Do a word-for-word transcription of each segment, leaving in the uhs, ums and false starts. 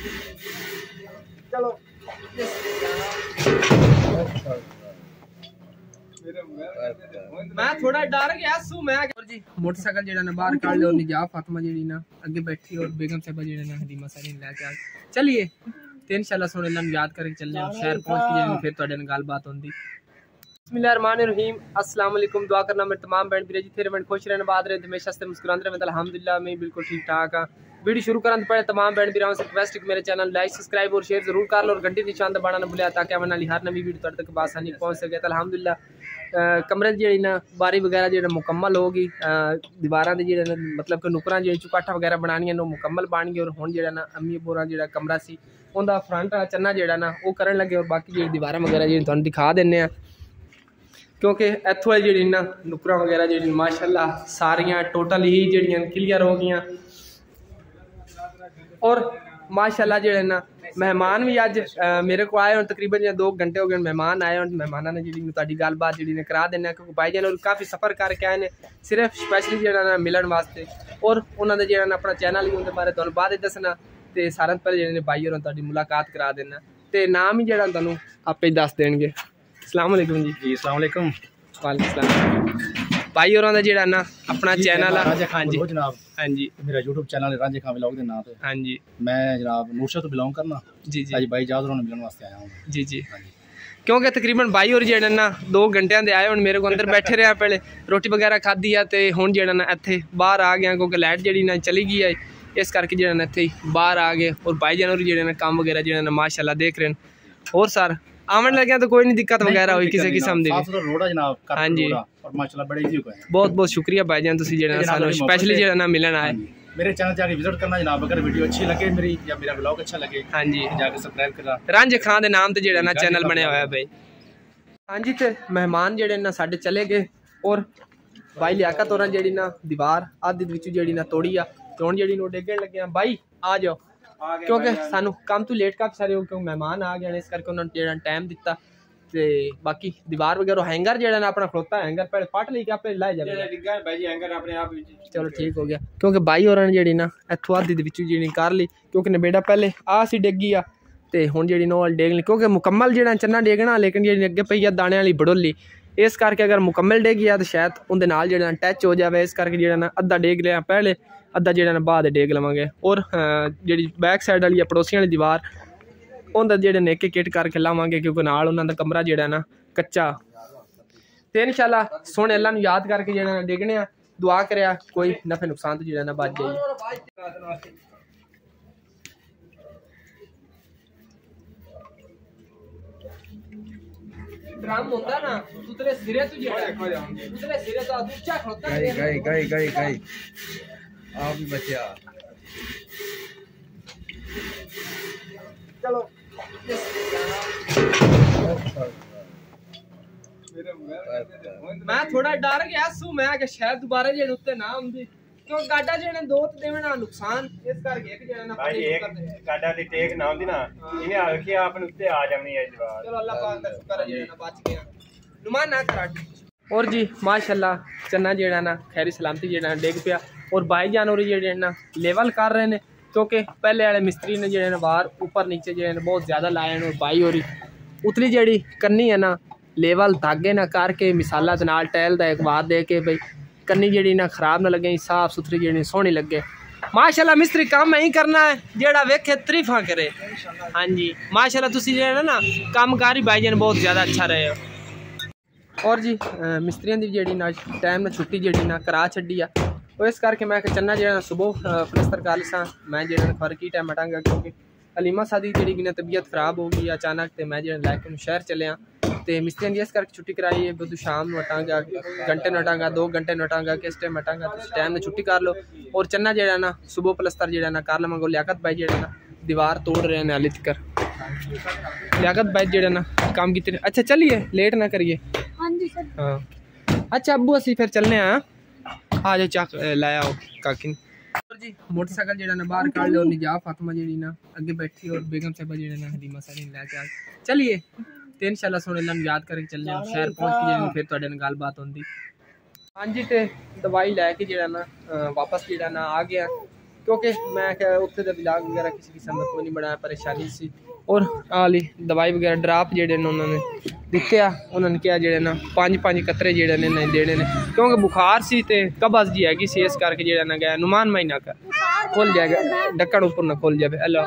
चलो मैं थोड़ा डर गया सू मैं जी मोटरसाइकिल जेड़ा ना बाहर काट ले और निजा फातिमा जेड़ी ना अगे बैठी और बेगम साहिबा जेड़ा ना हदीमा सारी लेके आ चलिए ते इंशाल्लाह सोने लन याद करके चलने और शहर पहुंच के जेड़ी फिर ਤੁਹਾਡੇ ਨਾਲ गलबात होंदी। बिस्मिल्लाहिर्रहमानिर्रहीम अस्सलाम वालेकुम। दुआ करना मेरे तमाम बहन बीरे जिथे रहे खुश रहने बाद रहे हमेशा से मुस्कुराते रहे अल्हम्दुलिल्लाह मैं बिल्कुल ठीक ठाक हां। वीडियो शुरू करने से पहले तमाम बहन बीराओं से रिक्वेस्ट है मेरे चैनल लाइक सब्सक्राइब और शेयर जरूर कर लो और घंटी निशान दबाना ना भूलिया ताकि आने वाली हर नवी वीडियो तुहाडे तक आसानी पहुंच सके। तो अल्हम्दुलिल्लाह कमरे जी ना बारी वगैरह जो मुकम्मल होगी दीवार के जो मतलब कि नुकरां जो चुकाठा वगैरह बनानियां मुकम्मल बन गई और हुण जो ना अम्मी बोरा जो कमरा सी उनका फ्रंट चन्ना जो ना वो करन लगे और बाकी जी दीवार वगैरह जी तुहानूं दिखा देने आ क्योंकि इत्थों वाली जी ना नुकरां वगैरह जी माशाअल्लाह सारियां टोटल ही जड़ियां क्लियर हो गई और माशाअल्लाह जो ना मेहमान भी अज मेरे को आए और तकरीबन जो दो घंटे हो गए मेहमान आए और मेहमानों ने जी तुहाडी गलबात जी ने करा देना क्योंकि भाई जान और काफ़ी सफ़र करके आए ने सिर्फ स्पैशली जो ना मिलन वास्ते और उन्होंने जो अपना चैनल भी उनके बारे तुहानूं बाद दसना तो सारे पहले जो भाई और तुहाडी मुलाकात करा देना तो नाम ही जो तुहानूं आपे दस देंगे। अस्सलाम वालेकुम जी। जी अस्सलाम वालेकुम। वालेकुम सलाम। भाई और जो ना अपना चैनल है हाँ जी जनाब हाँ जी मेरा यूट्यूब चैनल है रांझे खां व्लॉग के नाम पे हाँ जी मैं जनाब नूरशा तो बिलोंग करना जी जी आज भाई जादर मिलने वास्ते आया हूँ जी जी क्योंकि तकरीबन भाई और जो ना दो घंटे दे आए हूँ मेरे को अंदर बैठे रहे पहले रोटी वगैरह खाधी है तो हुण जो ना इत्थे बाहर आ गया क्योंकि लाइट जी ना चली गई है इस करके जो ना इत्थे बाहर आ गए और भाई जान जो ना काम वगैरह जो ना माशाल्लाह देख रहे हैं और सर आवन लगे तो कोई नहीं दिक्कत वगैरह हुई किसी किस्म की हाँ जी बहुत बहुत शुक्रिया भाई जान तुसी जो सानू स्पेशली जो ना मिलन आए मेरे चैनल जाके विजिट करना जनाब अगर वीडियो अच्छी लगे मेरी या मेरा व्लॉग अच्छा लगे हाँ जी जाके सब्सक्राइब करना रांझे खां दे नाम ते जो ना चैनल बनया हुआ है भाई हाँ जी। तो मेहमान जेडे ना साडे चले गए और भाई लियाकत होरां जेडी ना दीवार आधी विच जेडी ना तोड़ी आ ते हुण जेडी नो डेगण लगे भाई आ जाओ क्योंकि सानू काम तो लेट काफी सारे हो क्योंकि मेहमान आ गए इस करके उन्होंने जो टाइम दिता ते बाकी दीवार वगैरह हैंगर जो ना अपना खड़ोता हैंगर पहले पट ली आपे लाई जाए चलो ठीक हो गया क्योंकि भाई और जी ना इतों आधी जी कर ली क्योंकि नबेड़ा पहले आ सी डेगी आ तो हुण जी नो डेग ली क्योंकि मुकम्मल जो चन्ना डेगना लेकिन जी अगे पई आ दाने वाली बड़ोली इस करके अगर मुकम्मल डेगी आ तो शायद उनके नाल जो टच हो जाए इस करके जो ना अद्धा डेग लिया पहले अद्धा जो ना बाद डेग लवेंगे और जी बैक साइड वाली पड़ोसियों वाली दीवार उनका जो एक एक किट करके लावांगे क्योंकि नाल उन्होंने कमरा जो ना कच्चा तो इंशाल्लाह सोने अल्लाह नूं याद करके जो ना डिगने दुआ करिया कोई नफे नुकसान तो जो ना बच जाए। ड्रम होता ना उतरे सिरे तो जेड़ा उतरे सिरे तो ऊंचा खड़ोता है गई गई गई गई आप भी बचिया चलो मैं थोड़ा डर गया सू मैं कि शायद दोबारा जे उत्ते ना आंदी क्यों गाडा जे ने दो ते देवना नुकसान इस करके एक जे ना भाई एक गाडा दी टेक ना आंदी ना इने आखी आपन उत्ते आ जावनी है दीवार चलो अल्लाह पाक का शुक्र है जे ना बच गया नुमान ना करा और जी माशाल्लाह चन्ना जेड़ा ना खैरी सलामती जेड़ा डेग पिया और भाई जान और जेड़े ना लेवल कर रहे ने क्योंकि पहले वाले मिस्त्री ने जेड़े बाहर ऊपर नीचे जो बहुत ज़्यादा लाए और भाई और उतली जेड़ी करनी है ना लेवल धागे ना करके मिसाला दे नाल टैल दा एक बात दे के भाई कन्नी जेड़ी ना खराब ना लगे साफ सुथरी जेड़ी सोहनी लगे माशाल्लाह मिस्त्री काम ही करना है जेड़ा वेखे तरीफा करे हाँ जी माशाल्लाह तुसी जेड़ा ना कामकारी भाई जान बहुत ज़्यादा अच्छा रहे हो और जी मिस्त्रियों की जेड़ी ना टाइम ना छुट्टी जेड़ी ना करा छड्डी आ और इस करके मैं चन्ना जो सुबह प्लस्तर कर सा मैं जो फर्क ही टाइम हटांगा क्योंकि अलीमा सादी जी ना तबीयत खराब हो गई अचानक तो मैं जो लैके शहर चलिया तो मिस्त्रियों की इस करके छुट्टी कराई है बुध शाम में हटांगा घंटे में हटांगा दो घंटे में हटांगा किस टाइम हटांगा तो टाइम में छुट्टी कर लो और चन्ना जो ना सुबह प्लस्तर जो ना कर लवेंगे लियाकत भाई जो ना दीवार तोड़ रहे हैं हाली तक लियाकत भाई जो ना काम कितने अच्छा चलिए लेट ना करिए हाँ अच्छा अबू असी फिर चलने हाँ आ जाओ चाक लाया हो काकी जी मोटरसाइकिल जो ना बाहर काट ले और निजा फातिमा जी ना अगे बैठी और बेगम साहिबा जो ना हदीमा सारी लेके आ चलिए तो इंशाल्लाह सोने लन याद करके चलने और शहर पहुंच के जो फिर तुहाडे नाल गलबात होंदी हाँ जी। तो दवाई लैके जो ना वापस जो ना आ गया क्योंकि मैं उत्थे दा ब्लॉग वगैरह किसी किस्म का कोई नहीं बनाया, परेशानी सी। और आली दवाई वगैरह ड्राप जेडे ने उन्होंने दिते आ, उन्होंने क्या जेडे ना पाँच पाँच कतरे जेडे ने नहीं देने ने, क्योंकि बुखार सी ते कबज जी हैगी सी, इस करके जेडा ना गया नुमान महीना का खोल जाएगा ढक्कन ऊपर ना खोल जाए। हेलो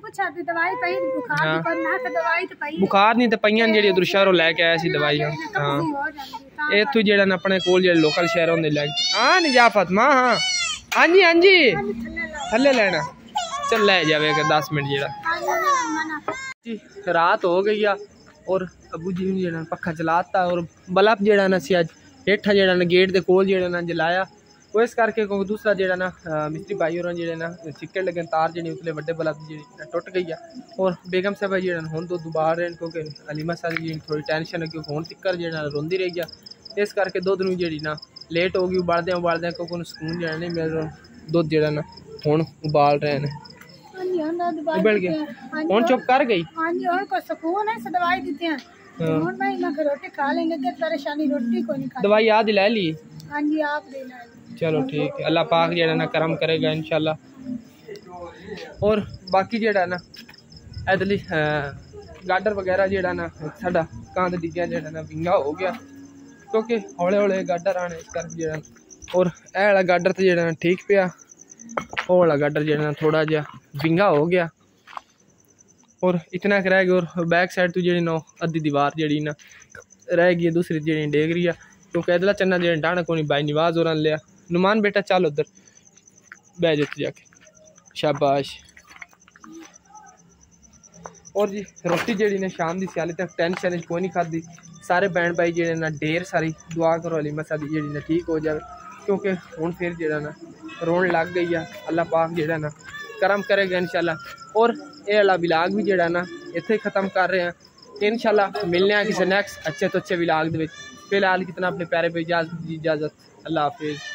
बुखार नहीं तो पईयां जेडी उधर शहरों लैके आया सी दवाइयां। हाँ इतों जेड़ा ना अपने कोल जेडे लोकल शहर होंदे लैके हाँ निजाफत मां हाँ हाँ जी हाँ जी थल्ले लेना चल ले जाएगा दस मिनट जेड़ा जी। रात हो गई है और अबू जी ने जेड़ा पक्खा चलाता और बल्ब जेड़ा ना सी अज हेठा जेड़ा ना गेट दे कोल जेड़ा ना जलाया, वो इस करके क्योंकि दूसरा जेड़ा ना मिस्त्री भाई और जेड़े ना चिक्कड़ लगे तार जी उतले बड़े बल्ब जी टुट गई है। और बेगम साहब जेड़ा हुण दो दुबार रहे क्योंकि अलीमा साहब जी थोड़ी टेंशन है क्योंकि हुण तिक्कर जेड़ा रोंदी रही है, इस करके दुध नूं जेड़ी ना लेट हो गई उबालदे उबालदे क्योंकि उन्हें सुकून जेड़ा नहीं मिल रहा, दुध जेड़ा ना हुण उबाल रहे हैं। उबल गया हुण चुप कर गई। हां जी और को सुकून है, दवाई देते हैं हुण भाई मैं रोटी खा लेंगे, के परेशानी रोटी को नहीं खा। दवाई याद दिला ली? हां जी आप दे ला। चलो ठीक है, अल्लाह पाक जेड़ा ना करम करेगा इंशाल्लाह। और बाकी जेड़ा ना इधरली गाडर वगैरह जेड़ा ना साडा कांद डिग्गिया जेड़ा ना विंगा हो गया क्योंकि हौले हौले गाडर आने इस करके जेड़ा। और ए वाला गाडर तो जेड़ा ना ठीक पिया, वो वाला गाडर जेड़ा ना थोड़ा जिहा विंगा हो गया और इतना कर रह गया। और बैक साइड तो जेड़ी ना अद्धी दीवार जेड़ी ना रह गई, दूसरी जेड़ी डेग रही है क्योंकि इधला चन्ना जेड़ा डाना को नहीं भाई निवाज और लिया। नुमान बेटा चल उधर बह जाते जाके, शाबाश। और जी रोटी जेड़ी ने शाम की सियाली तक टेंशन कोई नहीं खाधी, सारे भैन भाई जेड़े ना ढेर सारी दुआ करो अली मसा दी जेड़ी ना ठीक हो जाए क्योंकि हुण फिर जेड़ा ना रोन लग गई है। अल्लाह पाक जेड़ा ना करम करेगा इंशाल्लाह। और ये वाला विलाग भी जेड़ा ना इत्थे ख़त्म कर रहे हैं इंशाल्लाह। मिलने हैं किसी नेक्स्ट अच्छे तो अच्छे विलाग दे विच। फिलहाल कितना अपने प्यारे पे इजाजत इजाज़त अल्लाह हाफिज़।